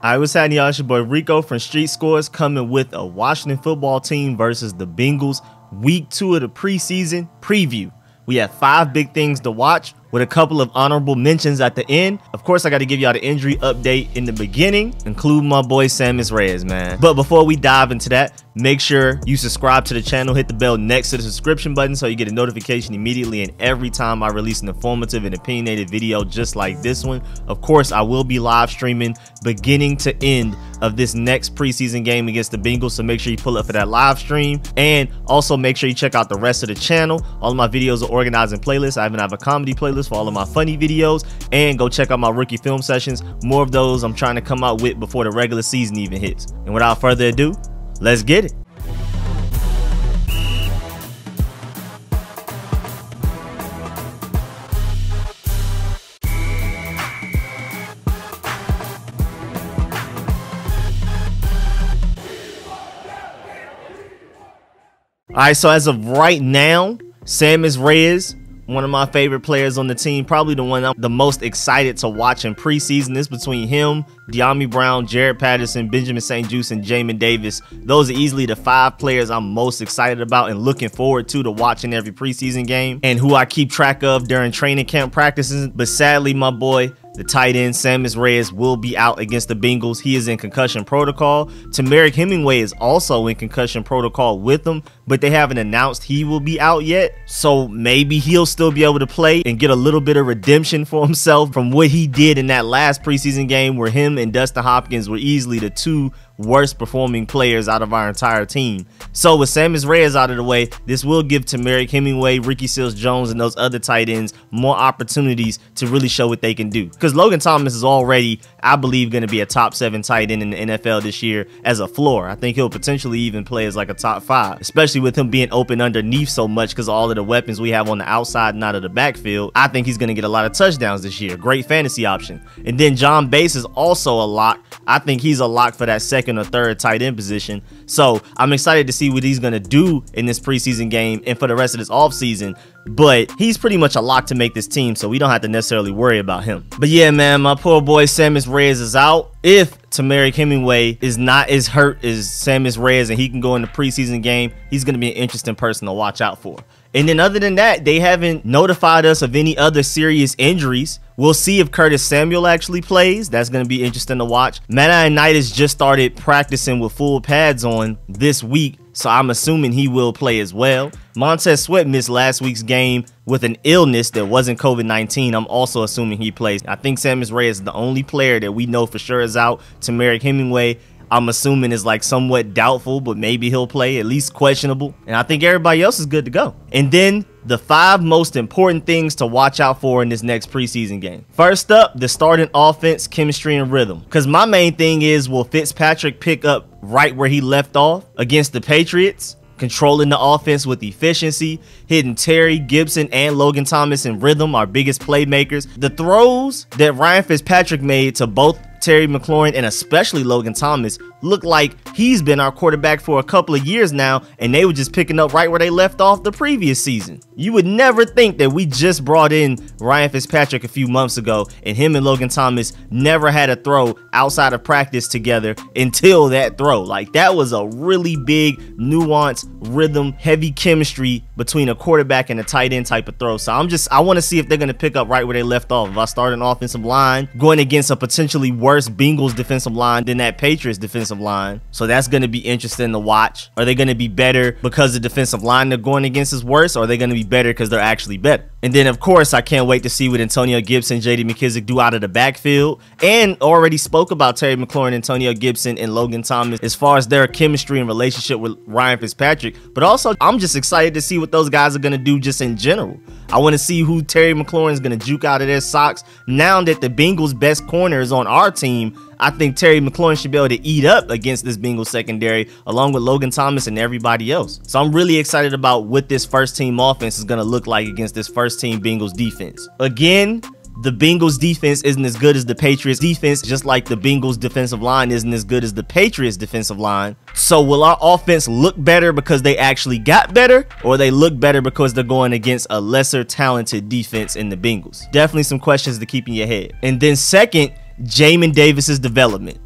Alright, what's happening, y'all? It's your boy Rico from Street Scores, coming with a Washington football team versus the Bengals week 2 of the preseason preview. We have 5 big things to watch with a couple of honorable mentions at the end. Of course, I got to give y'all the injury update in the beginning, including my boy Sammis Reyes, man. But before we dive into that, make sure you subscribe to the channel, hit the bell next to the subscription button so you get a notification immediately and every time I release an informative and opinionated video just like this one. Of course, I will be live streaming beginning to end of this next preseason game against the Bengals, so make sure you pull up for that live stream. And also make sure you check out the rest of the channel. All of my videos are organized in playlists. I even have a comedy playlist for all of my funny videos, and go check out my rookie film sessions. More of those I'm trying to come out with before the regular season even hits. And without further ado, let's get it. All right, so as of right now, Sammis Reyes, one of my favorite players on the team, probably the one I'm the most excited to watch in preseason. This between him, Dyami Brown, Jared Patterson, Benjamin St-Juste, and Jamin Davis. Those are easily the 5 players I'm most excited about and looking forward to watching every preseason game, and who I keep track of during training camp practices. But sadly, my boy, the tight end Sammis Reyes, will be out against the Bengals. He is in concussion protocol. Tamarick Hemingway is also in concussion protocol with them, but they haven't announced he will be out yet. So maybe he'll still be able to play and get a little bit of redemption for himself from what he did in that last preseason game, where him and Dustin Hopkins were easily the 2 worst performing players out of our entire team. So with Sammis Reyes out of the way, this will give Tamarick Hemingway, Ricky Seals-Jones, and those other tight ends more opportunities to really show what they can do. Because Logan Thomas is already, I believe, going to be a top 7 tight end in the NFL this year as a floor. I think he'll potentially even play as like a top 5, especially with him being open underneath so much because of all of the weapons we have on the outside and out of the backfield. I think he's going to get a lot of touchdowns this year. Great fantasy option. And then John Bass is also a lock. I think he's a lock for that 2nd or 3rd tight end position. So I'm excited to see what he's going to do in this preseason game and for the rest of this offseason. But he's pretty much a lock to make this team, so we don't have to necessarily worry about him. But yeah, man, my poor boy Sammis Reyes is out. If Tamarick Hemingway is not as hurt as Sammis Reyes and he can go in the preseason game, he's going to be an interesting person to watch out for. And then other than that, they haven't notified us of any other serious injuries. We'll see if Curtis Samuel actually plays. That's going to be interesting to watch. Matt Ioannidis just started practicing with full pads on this week, so I'm assuming he will play as well. Montez Sweat missed last week's game with an illness that wasn't COVID-19. I'm also assuming he plays. I think Sammis Reyes is the only player that we know for sure is out. Tamarick Hemingway, I'm assuming, is like somewhat doubtful, but maybe he'll play, at least questionable. And I think everybody else is good to go. And then the 5 most important things to watch out for in this next preseason game. First up, the starting offense, chemistry, and rhythm. Because my main thing is, will Fitzpatrick pick up right where he left off against the Patriots? Controlling the offense with efficiency, hitting Terry, Gibson, and Logan Thomas in rhythm, our biggest playmakers. The throws that Ryan Fitzpatrick made to both Terry McLaurin and especially Logan Thomas look like he's been our quarterback for a couple of years now, and they were just picking up right where they left off the previous season. You would never think that we just brought in Ryan Fitzpatrick a few months ago and him and Logan Thomas never had a throw outside of practice together until that throw. Like, that was a really big, nuanced, rhythm, heavy chemistry between a quarterback and a tight end type of throw. So I want to see if they're going to pick up right where they left off. If I start an offensive line going against a potentially worse Bengals defensive line than that Patriots defensive line. So that's going to be interesting to watch. Are they going to be better because the defensive line they're going against is worse, or are they going to be better because they're actually better? And then, of course, I can't wait to see what Antonio Gibson, J.D. McKissic do out of the backfield. And already spoke about Terry McLaurin, Antonio Gibson, and Logan Thomas as far as their chemistry and relationship with Ryan Fitzpatrick. But also, I'm just excited to see what those guys are going to do just in general. I want to see who Terry McLaurin is going to juke out of their socks. Now that the Bengals' best corner is on our team, I think Terry McLaurin should be able to eat up against this Bengals secondary along with Logan Thomas and everybody else. So I'm really excited about what this first team offense is going to look like against this first team Bengals defense. Again, the Bengals defense isn't as good as the Patriots defense, just like the Bengals defensive line isn't as good as the Patriots defensive line. So will our offense look better because they actually got better, or they look better because they're going against a lesser talented defense in the Bengals? Definitely some questions to keep in your head. And then second, Jamin Davis's development.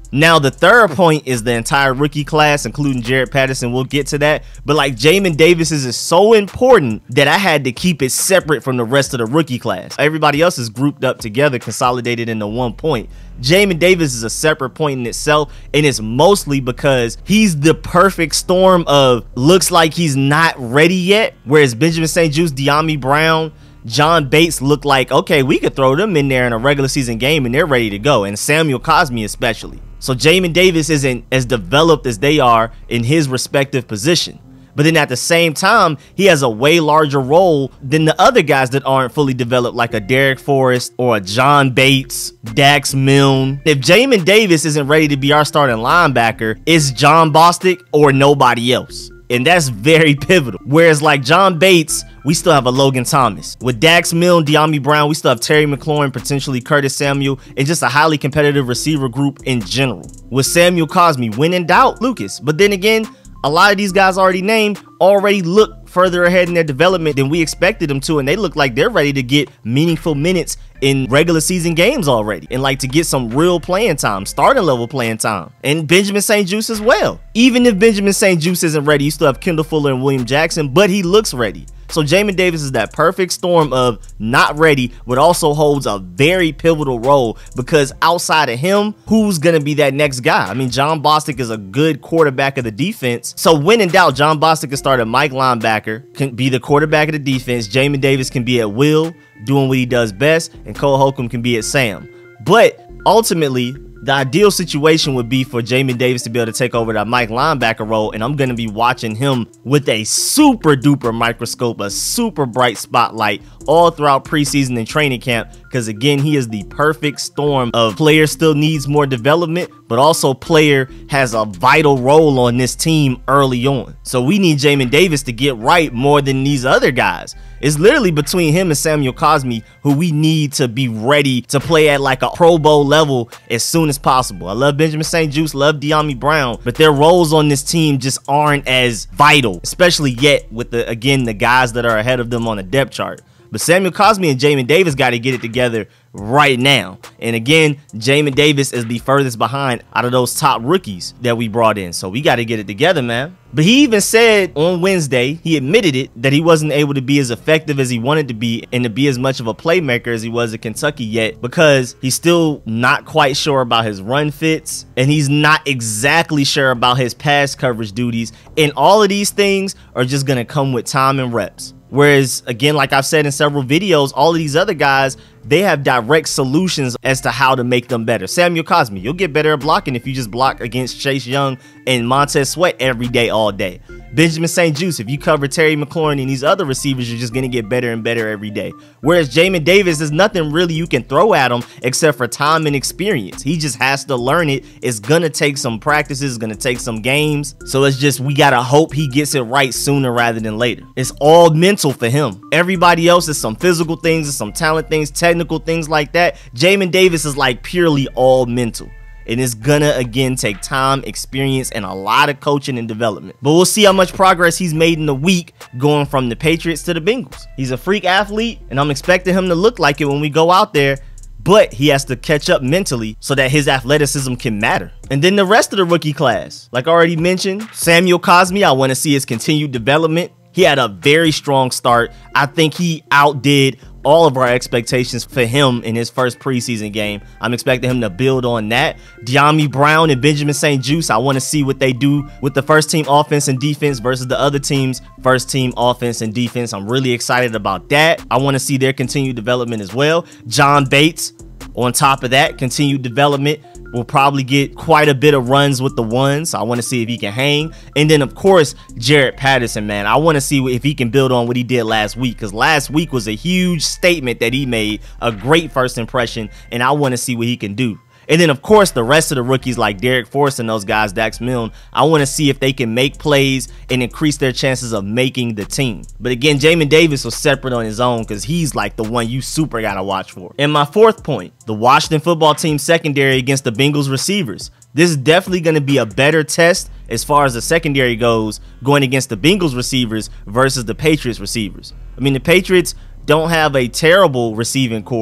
Now, the third point is the entire rookie class, including Jared Patterson. We'll get to that. But like Jamin Davis is so important that I had to keep it separate from the rest of the rookie class. Everybody else is grouped up together, consolidated into 1 point. Jamin Davis is a separate point in itself, and it's mostly because he's the perfect storm of looks like he's not ready yet, whereas Benjamin St-Juste, Dyami Brown, John Bates look like, okay, we could throw them in there in a regular season game and they're ready to go, and Samuel Cosmi especially. So Jamin Davis isn't as developed as they are in his respective position. But then at the same time, he has a way larger role than the other guys that aren't fully developed, like a Derek Forrest or a John Bates, Dax Milne. If Jamin Davis isn't ready to be our starting linebacker, it's John Bostic or nobody else. And that's very pivotal. Whereas like John Bates, we still have a Logan Thomas. With Dax Milne, Dyami Brown, we still have Terry McLaurin, potentially Curtis Samuel, and just a highly competitive receiver group in general. With Samuel Cosmi, when in doubt, Lucas. But then again, a lot of these guys already named already look further ahead in their development than we expected them to, and they look like they're ready to get meaningful minutes in regular season games already, and like to get some real playing time, starting level playing time. And Benjamin St-Juste as well. Even if Benjamin St-Juste isn't ready, you still have Kendall Fuller and William Jackson, but he looks ready. So Jamin Davis is that perfect storm of not ready, but also holds a very pivotal role, because outside of him, who's going to be that next guy? I mean, John Bostic is a good quarterback of the defense. So when in doubt, John Bostic can start at Mike linebacker, can be the quarterback of the defense. Jamin Davis can be at will, doing what he does best, and Cole Holcomb can be at Sam. But ultimately, the ideal situation would be for Jamin Davis to be able to take over that Mike linebacker role, and I'm going to be watching him with a super duper microscope, a super bright spotlight all throughout preseason and training camp, because again, he is the perfect storm of player still needs more development, but also player has a vital role on this team early on. So we need Jamin Davis to get right more than these other guys. It's literally between him and Samuel Cosmi, who we need to be ready to play at like a Pro Bowl level as soon as possible. I love Benjamin St-Juste, love Dyami Brown, but their roles on this team just aren't as vital, especially yet with the guys that are ahead of them on the depth chart. But Samuel Cosmi and Jamin Davis got to get it together right now. And again, Jamin Davis is the furthest behind out of those top rookies that we brought in. So we got to get it together, man. But he even said on Wednesday, he admitted it, that he wasn't able to be as effective as he wanted to be and to be as much of a playmaker as he was at Kentucky yet, because he's still not quite sure about his run fits, and he's not exactly sure about his pass coverage duties. And all of these things are just going to come with time and reps. Whereas, again, like I've said in several videos, all of these other guys, they have direct solutions as to how to make them better. Samuel Cosmi, you'll get better at blocking if you just block against Chase Young and Montez Sweat every day, all day. Benjamin St-Juste, if you cover Terry McLaurin and these other receivers, you're just going to get better and better every day. Whereas Jamin Davis, there's nothing really you can throw at him except for time and experience. He just has to learn it. It's going to take some practices, it's going to take some games. So it's just, we got to hope he gets it right sooner rather than later. It's all mental for him. Everybody else is some physical things, and some talent things, technical things like that. Jamin Davis is like purely all mental. And it's gonna, again, take time, experience, and a lot of coaching and development. But we'll see how much progress he's made in the week going from the Patriots to the Bengals. He's a freak athlete, and I'm expecting him to look like it when we go out there. But he has to catch up mentally so that his athleticism can matter. And then the rest of the rookie class, like I already mentioned, Samuel Cosmi, I want to see his continued development. He had a very strong start. I think he outdid all of our expectations for him in his first preseason game. I'm expecting him to build on that. Dyami Brown and Benjamin St-Juste, I want to see what they do with the first team offense and defense versus the other team's first team offense and defense. I'm really excited about that. I want to see their continued development as well. John Bates, on top of that, continued development. Will probably get quite a bit of runs with the ones. So I want to see if he can hang. And then, of course, Jared Patterson, man. I want to see if he can build on what he did last week, because last week was a huge statement that he made, a great first impression, and I want to see what he can do. And then, of course, the rest of the rookies like Derek Forrest and those guys, Dax Milne, I want to see if they can make plays and increase their chances of making the team. But again, Jamin Davis was separate on his own, because he's like the one you super got to watch for. And my fourth point, the Washington football team secondary against the Bengals receivers. This is definitely going to be a better test as far as the secondary goes, going against the Bengals receivers versus the Patriots receivers. I mean, the Patriots don't have a terrible receiving core,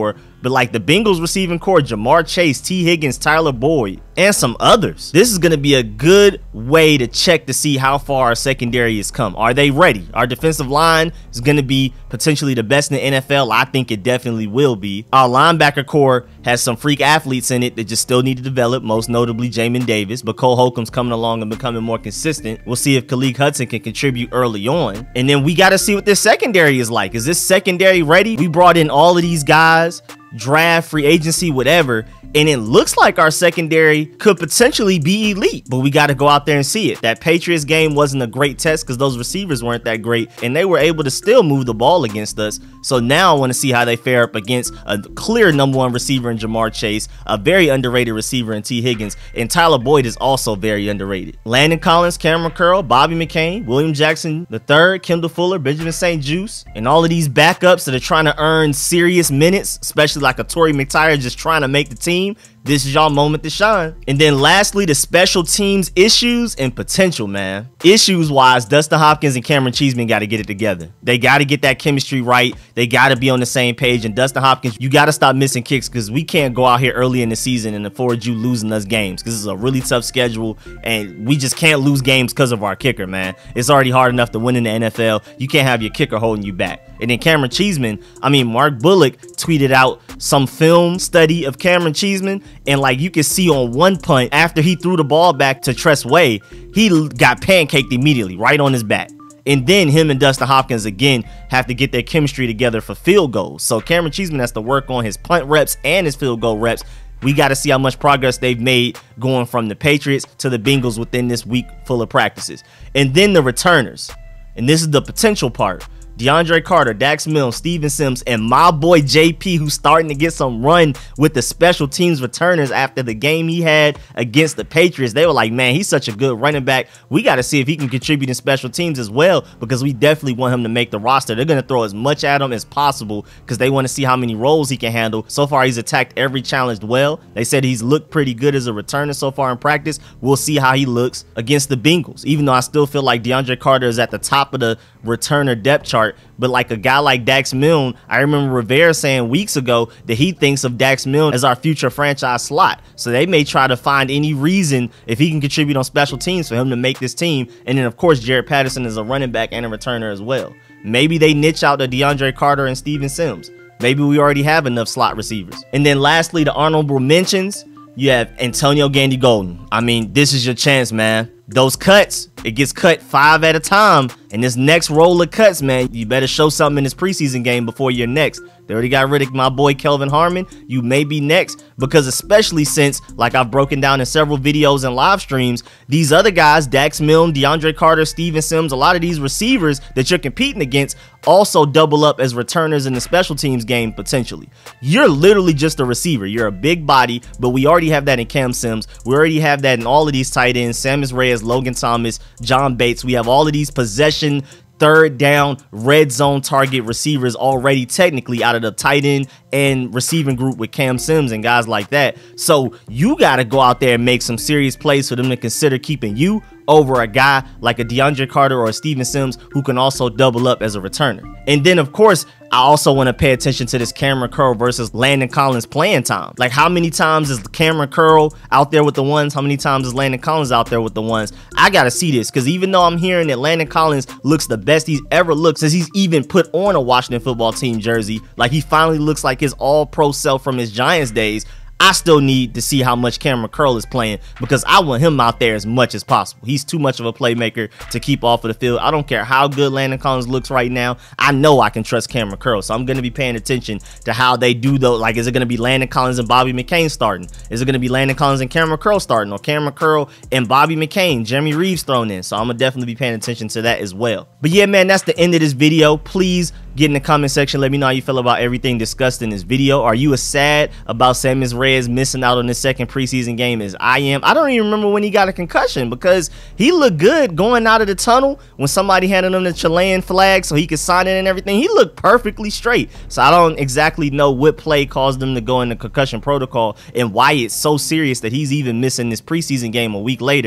but like the Bengals receiving core, Jamar Chase, T. Higgins, Tyler Boyd, and some others. This is going to be a good way to check to see how far our secondary has come. Are they ready? Our defensive line is going to be potentially the best in the NFL. I think it definitely will be. Our linebacker core has some freak athletes in it that just still need to develop, most notably Jamin Davis, but Cole Holcomb's coming along and becoming more consistent. We'll see if Khalid Hudson can contribute early on. And then we got to see what this secondary is like. Is this secondary ready? We brought in all of these guys, draft, free agency, whatever, and it looks like our secondary could potentially be elite, but we got to go out there and see it. That Patriots game wasn't a great test because those receivers weren't that great, and they were able to still move the ball against us. So now I want to see how they fare up against a clear #1 receiver in Jamar Chase, a very underrated receiver in T. Higgins, and Tyler Boyd is also very underrated. Landon Collins, Cameron Curl, Bobby McCain, William Jackson III, Kendall Fuller, Benjamin St. Juice, and all of these backups that are trying to earn serious minutes, especially like a Torrey McTyer just trying to make the team. This is y'all moment to shine. And then lastly, the special teams issues and potential, man. Issues wise, Dustin Hopkins and Cameron Cheeseman got to get it together. They got to get that chemistry right. They got to be on the same page. And Dustin Hopkins, you got to stop missing kicks because we can't go out here early in the season and afford you losing us games because it's a really tough schedule and we just can't lose games because of our kicker, man. It's already hard enough to win in the NFL. You can't have your kicker holding you back. And then Cameron Cheeseman, I mean, Mark Bullock tweeted out some film study of Cameron Cheeseman, and like you can see on one punt after he threw the ball back to Tress Way, he got pancaked immediately right on his back. And then him and Dustin Hopkins again have to get their chemistry together for field goals. So Cameron Cheeseman has to work on his punt reps and his field goal reps. We got to see how much progress they've made going from the Patriots to the Bengals within this week full of practices. And then the returners, and this is the potential part. DeAndre Carter, Dax Milne, Steven Sims, and my boy JP, who's starting to get some run with the special teams returners after the game he had against the Patriots. They were like, man, he's such a good running back. We got to see if he can contribute in special teams as well because we definitely want him to make the roster. They're going to throw as much at him as possible because they want to see how many roles he can handle. So far, he's attacked every challenge well. They said he's looked pretty good as a returner so far in practice. We'll see how he looks against the Bengals, even though I still feel like DeAndre Carter is at the top of the returner depth chart. But like a guy like Dax Milne, I remember Rivera saying weeks ago that he thinks of Dax Milne as our future franchise slot. So they may try to find any reason if he can contribute on special teams for him to make this team. And then, of course, Jared Patterson is a running back and a returner as well. Maybe they niche out to DeAndre Carter and Steven Sims. Maybe we already have enough slot receivers. And then lastly, the honorable mentions. You have Antonio Gandy Golden. I mean, this is your chance, man. Those cuts, it gets cut 5 at a time. And this next roll of cuts, man, you better show something in this preseason game before you're next. They already got rid of my boy Kelvin Harmon. You may be next because especially since, like I've broken down in several videos and live streams, these other guys, Dax Milne, DeAndre Carter, Steven Sims, a lot of these receivers that you're competing against also double up as returners in the special teams game potentially. You're literally just a receiver. You're a big body, but we already have that in Cam Sims. We already have that in all of these tight ends, Sammis Reyes, Logan Thomas, John Bates. We have all of these possession, third down, red zone target receivers already technically out of the tight end and receiving group with Cam Sims and guys like that. So you got to go out there and make some serious plays for them to consider keeping you over a guy like a DeAndre Carter or a Steven Sims who can also double up as a returner. And then, of course, I also want to pay attention to this Cameron Curl versus Landon Collins playing time. Like, how many times is Cameron Curl out there with the ones? How many times is Landon Collins out there with the ones? I got to see this because even though I'm hearing that Landon Collins looks the best he's ever looked since he's even put on a Washington football team jersey, like he finally looks like his all-pro self from his Giants days, I still need to see how much Cameron Curl is playing because I want him out there as much as possible. He's too much of a playmaker to keep off of the field. I don't care how good Landon Collins looks right now. I know I can trust Cameron Curl, so I'm going to be paying attention to how they do though. Like, is it going to be Landon Collins and Bobby McCain starting? Is it going to be Landon Collins and Cameron Curl starting, or Cameron Curl and Bobby McCain, Jeremy Reeves thrown in? So I'm going to definitely be paying attention to that as well. But yeah, man, that's the end of this video. Please get in the comment section. Let me know how you feel about everything discussed in this video. Are you as sad about Sammis Reyes missing out on this second preseason game as I am? I don't even remember when he got a concussion because he looked good going out of the tunnel when somebody handed him the Chilean flag so he could sign it and everything. He looked perfectly straight. So I don't exactly know what play caused him to go into concussion protocol and why it's so serious that he's even missing this preseason game a week later.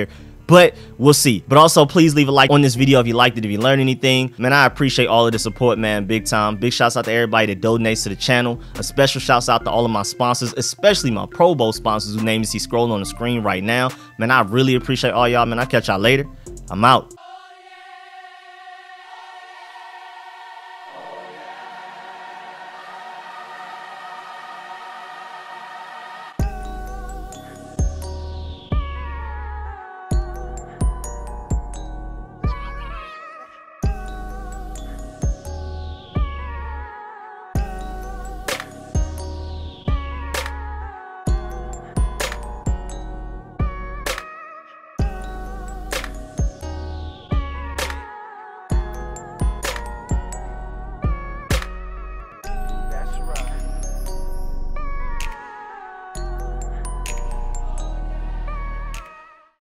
but we'll see. But also, please leave a like on this video if you liked it, if you learned anything. Man, I appreciate all of the support, man, big time. Big shouts out to everybody that donates to the channel. A special shouts out to all of my sponsors, especially my Pro Bowl sponsors whose names you see scrolling on the screen right now. Man, I really appreciate all y'all, man. I'll catch y'all later. I'm out.